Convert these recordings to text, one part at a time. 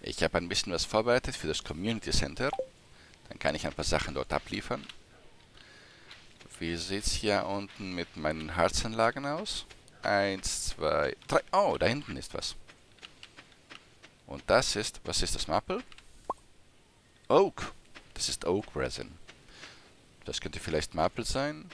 Ich habe ein bisschen was vorbereitet für das Community Center. Dann kann ich ein paar Sachen dort abliefern. Wie sieht es hier unten mit meinen Harzanlagen aus? 1, 2, 3. Oh, da hinten ist was. Und das ist, was ist das Maple? Oak. Das ist Oak Resin. Das könnte vielleicht Maple sein.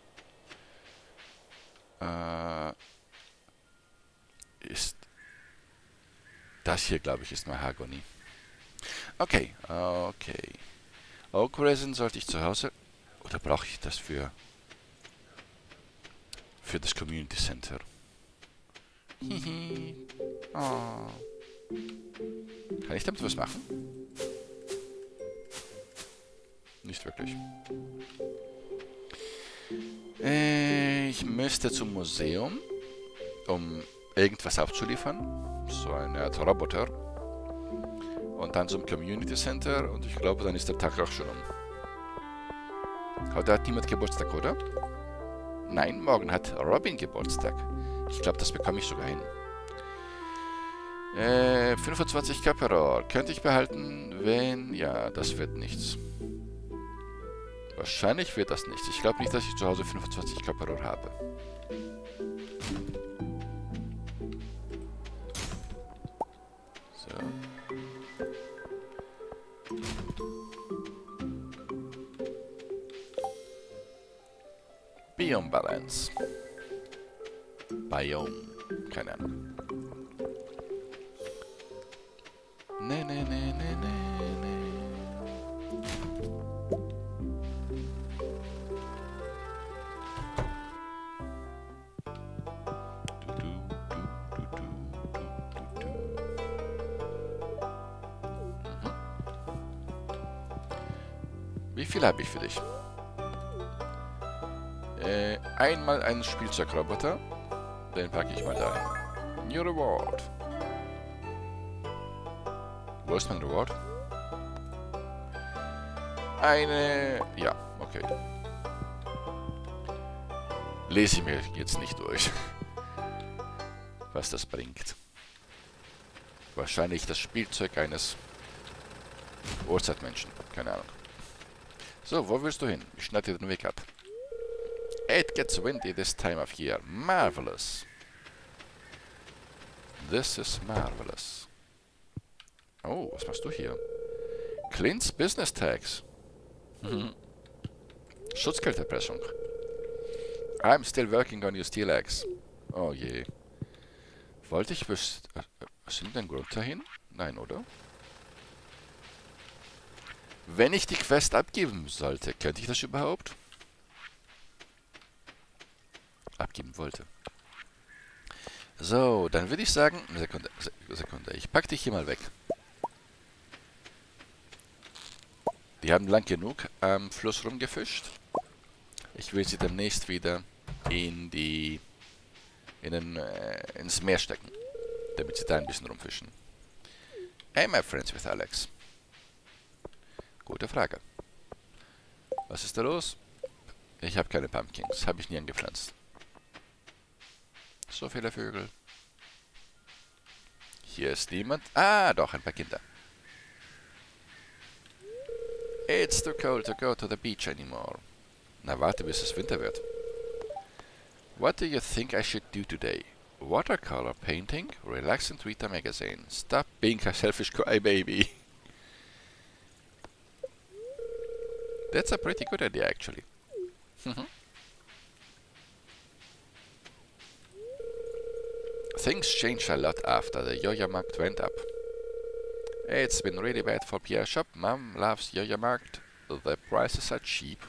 Ist das hier, glaube ich, ist Mahagoni. Okay, okay. Oak Resin sollte ich zu Hause... Oder brauche ich das für das Community Center? Hihi. Oh. Kann ich damit was machen? Nicht wirklich. Ich müsste zum Museum, um irgendwas abzuliefern. So eine Art Roboter. Und dann zum Community Center. Und ich glaube, dann ist der Tag auch schon um. Heute hat niemand Geburtstag, oder? Nein, morgen hat Robin Geburtstag. Ich glaube, das bekomme ich sogar hin. 25 Kaperor. Könnte ich behalten, wenn... Ja, das wird nichts. Wahrscheinlich wird das nichts. Ich glaube nicht, dass ich zu Hause 25 Kaperor habe. So. Biome Balance. Biome. Keine Ahnung. Nee, nee, nee, nee, nee, nee. Wie viel habe ich für dich? Einmal einen Spielzeugroboter. Den packe ich mal da hin. New Reward. Wo ist mein Reward? Eine... Ja, okay. Lese ich mir jetzt nicht durch, was das bringt. Wahrscheinlich das Spielzeug eines Urzeitmenschen. Keine Ahnung. So, wo willst du hin? Ich schneide dir den Weg ab. It gets windy this time of year. Marvelous. This is marvelous. Oh, was machst du hier? Clint's Business Tax. Schutzgelderpressung. I'm still working on your Steel Axe. Oh je. Wollte ich sind den Grund dahin? Nein, oder? Wenn ich die Quest abgeben sollte, könnte ich das überhaupt? Abgeben wollte. So, dann würde ich sagen... Sekunde. Ich pack dich hier mal weg. Die haben lang genug am Fluss rumgefischt. Ich will sie demnächst wieder ins Meer stecken. Damit sie da ein bisschen rumfischen. Am I friends with Alex? Gute Frage. Was ist da los? Ich habe keine Pumpkins. Habe ich nie angepflanzt. So viele Vögel. Hier ist niemand. Ah, doch, ein paar Kinder. It's too cold to go to the beach anymore. Na, warte, bis es Winter wird. What do you think I should do today? Watercolor painting? Relax and read a magazine. Stop being a selfish crybaby. That's a pretty good idea, actually. Things changed a lot after the Yoya-Markt went up. It's been really bad for Pierre's shop. Mom loves Yoya-Markt. The prices are cheap.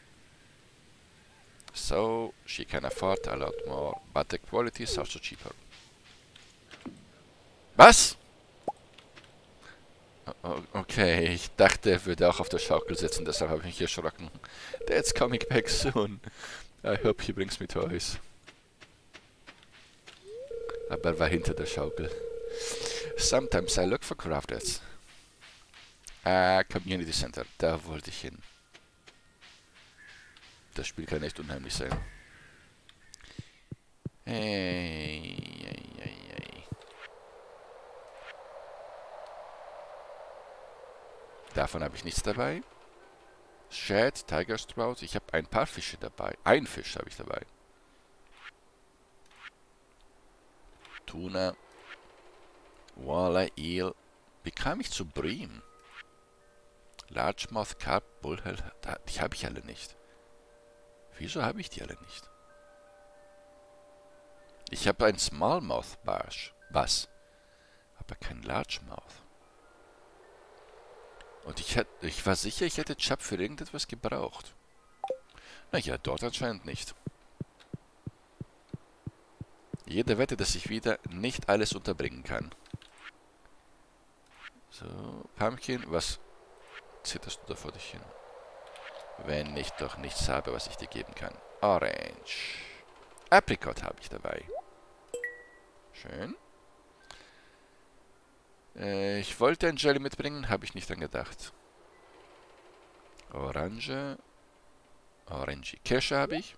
So she can afford a lot more, but the quality is also cheaper. Was? Okay, ich dachte, er würde auch auf der Schaukel sitzen, deshalb habe ich mich erschrocken. Dad's coming back soon. I hope he brings me toys. Aber er war hinter der Schaukel. Sometimes I look for crafters. Community Center, da wollte ich hin. Das Spiel kann echt unheimlich sein. Hey. Davon habe ich nichts dabei. Shad, Tiger Sprout. Ich habe ein paar Fische dabei. Ein Fisch habe ich dabei. Tuna. Walleye, Eel. Wie kam ich zu Bream? Largemouth, Carp, Bullhead. Die habe ich alle nicht. Wieso habe ich die alle nicht? Ich habe einen Smallmouth Bass. Aber kein Largemouth. Und ich war sicher, ich hätte Chub für irgendetwas gebraucht. Naja, dort anscheinend nicht. Jede Wette, dass ich wieder nicht alles unterbringen kann. So, Pumpkin, was zitterst du da vor dich hin? Wenn ich doch nichts habe, was ich dir geben kann. Orange. Apricot habe ich dabei. Schön. Ich wollte ein Jelly mitbringen, habe ich nicht dran gedacht. Orange. Orange. Kirsche habe ich.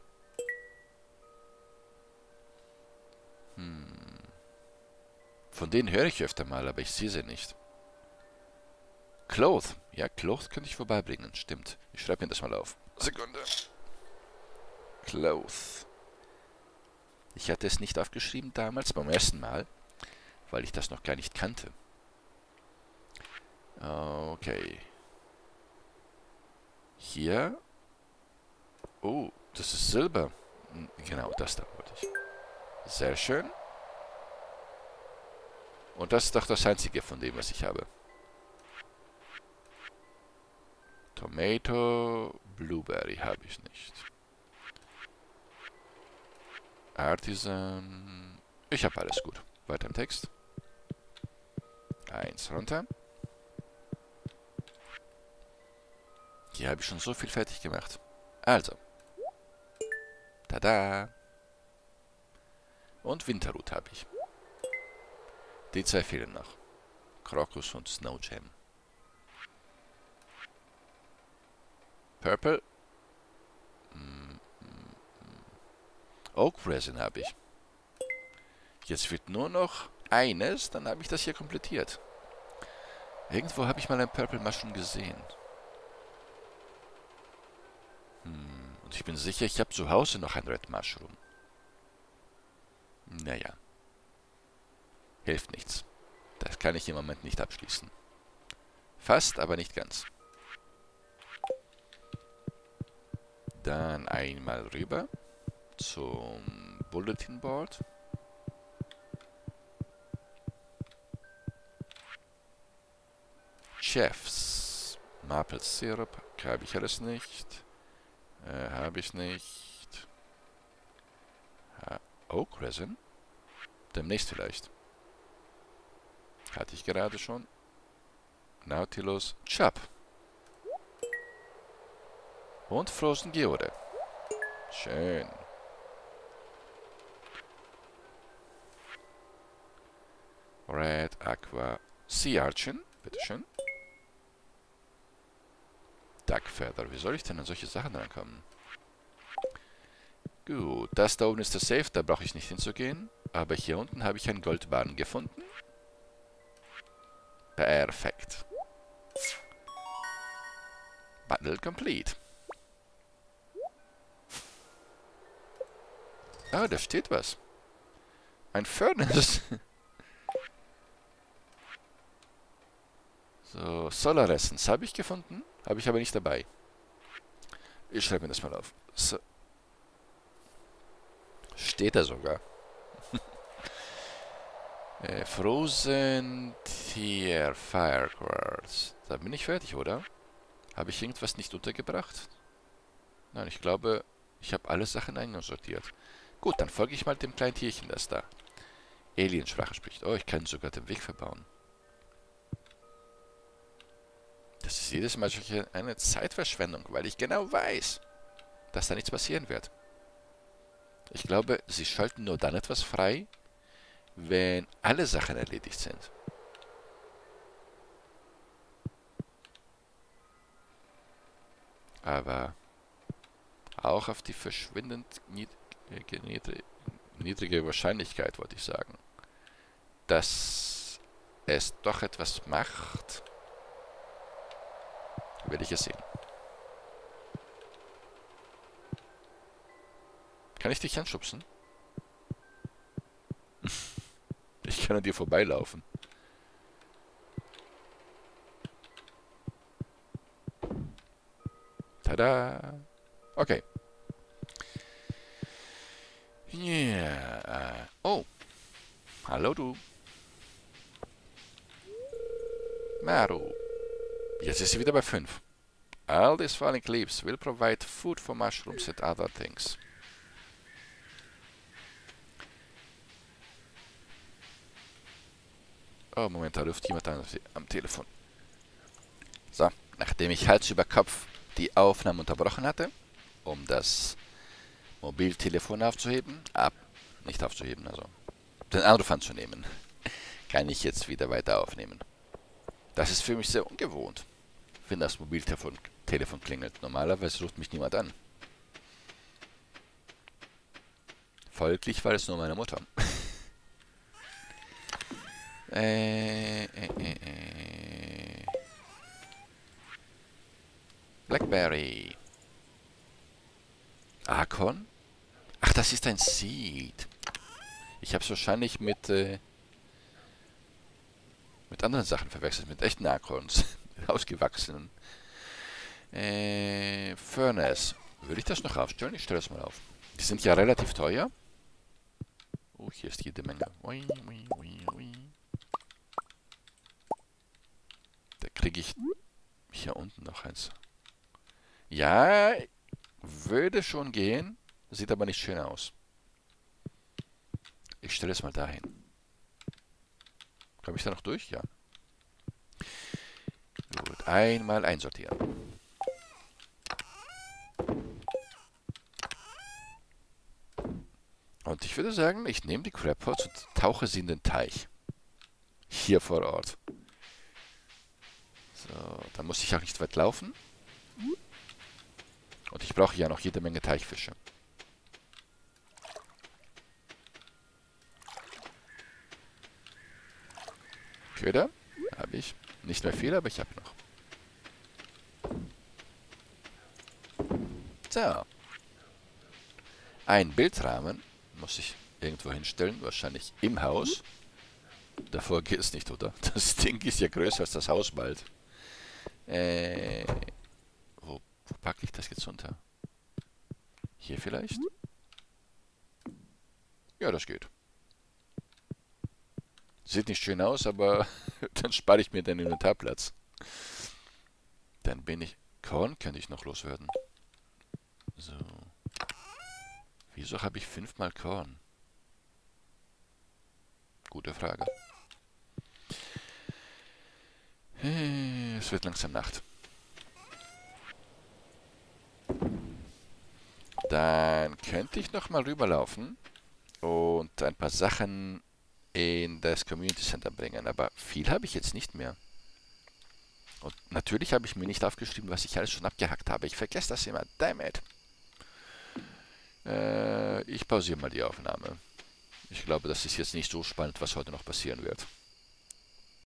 Von denen höre ich öfter mal, aber ich sehe sie nicht. Cloth. Ja, Cloth könnte ich vorbeibringen. Stimmt. Ich schreibe mir das mal auf. Sekunde. Cloth. Ich hatte es nicht aufgeschrieben damals, beim ersten Mal, weil ich das noch gar nicht kannte. Okay. Hier. Oh, das ist Silber. Genau, das da wollte ich. Sehr schön. Und das ist doch das einzige von dem, was ich habe. Tomato, Blueberry habe ich nicht. Artisan. Ich habe alles gut. Weiter im Text. 1 runter. Hier habe ich schon so viel fertig gemacht. Also. Tada. Und Winterroot habe ich. Die zwei fehlen noch. Crocus und Snow Gem. Purple. Oak Resin habe ich. Jetzt wird nur noch eines, dann habe ich das hier komplettiert. Irgendwo habe ich mal ein Purple Mushroom gesehen. Und ich bin sicher, ich habe zu Hause noch ein Red Mushroom. Naja. Hilft nichts. Das kann ich im Moment nicht abschließen. Fast, aber nicht ganz. Dann einmal rüber zum Bulletin Board. Chefs. Maple Syrup. Habe ich alles nicht. Habe ich nicht. Oak Resin. Demnächst vielleicht. Hatte ich gerade schon. Nautilus. Chub. Und Frozen Geode. Schön. Red Aqua Sea Urchin. Bitteschön. Duck Feather. Wie soll ich denn an solche Sachen rankommen? Gut, das da oben ist der Safe, da brauche ich nicht hinzugehen. Aber hier unten habe ich einen Goldbarren gefunden. Perfekt. Bundle complete. Ah, da steht was. Ein Furnace. So, Solar Essence habe ich gefunden. Habe ich aber nicht dabei. Ich schreibe mir das mal auf. So. Steht da sogar. Frozen Tier Fire Quartz. Da bin ich fertig, oder? Habe ich irgendwas nicht untergebracht? Nein, ich glaube, ich habe alle Sachen einsortiert. Gut, dann folge ich mal dem kleinen Tierchen, das da Aliensprache spricht. Oh, ich kann sogar den Weg verbauen. Das ist jedes Mal eine Zeitverschwendung, weil ich genau weiß, dass da nichts passieren wird. Ich glaube, sie schalten nur dann etwas frei, wenn alle Sachen erledigt sind. Aber auch auf die verschwindend niedrige Wahrscheinlichkeit, wollte ich sagen, dass es doch etwas macht, Werde ich es sehen. Kann ich dich anschubsen? Ich kann an dir vorbeilaufen. Tada! Okay. Yeah. Oh. Hallo du. Maru. Jetzt ist sie wieder bei 5. All these falling leaves will provide food for mushrooms and other things. Oh, Moment, da ruft jemand an am Telefon. So, nachdem ich Hals über Kopf die Aufnahme unterbrochen hatte, um das Mobiltelefon aufzuheben, nicht aufzuheben, also den Anruf anzunehmen, kann ich jetzt wieder weiter aufnehmen. Das ist für mich sehr ungewohnt, wenn das Mobiltelefon klingelt. Normalerweise ruft mich niemand an. Folglich war es nur meine Mutter. Blackberry. Acorn? Ach, das ist ein Seed. Ich habe es wahrscheinlich mit anderen Sachen verwechselt, mit echten Acorns. Ausgewachsenen. Furnace. Würde ich das noch aufstellen? Ich stelle das mal auf. Die sind ja relativ teuer. Oh, hier ist jede Menge. Ui, ui, ui, ui. Da kriege ich hier unten noch eins. Ja, würde schon gehen. Sieht aber nicht schön aus. Ich stelle es mal dahin. Komme ich da noch durch? Ja. Gut, einmal einsortieren. Und ich würde sagen, ich nehme die Crabpots und tauche sie in den Teich. Hier vor Ort. So, da muss ich auch nicht weit laufen. Und ich brauche ja noch jede Menge Teichfische. Köder habe ich. Nicht mehr viel, aber ich habe noch. So. Ein Bildrahmen muss ich irgendwo hinstellen, wahrscheinlich im Haus. Davor geht es nicht, oder? Das Ding ist ja größer als das Haus bald. Wo packe ich das jetzt unter? Hier vielleicht? Ja, das geht. Sieht nicht schön aus, aber dann spare ich mir den Inventarplatz. Dann bin ich... Korn könnte ich noch loswerden. So. Wieso habe ich 5-mal Korn? Gute Frage. Es wird langsam Nacht. Dann könnte ich noch mal rüberlaufen und ein paar Sachen in das Community Center bringen. Aber viel habe ich jetzt nicht mehr. Und natürlich habe ich mir nicht aufgeschrieben, was ich alles schon abgehackt habe. Ich vergesse das immer. Damn it. Ich pausiere mal die Aufnahme. Ich glaube, das ist jetzt nicht so spannend, was heute noch passieren wird.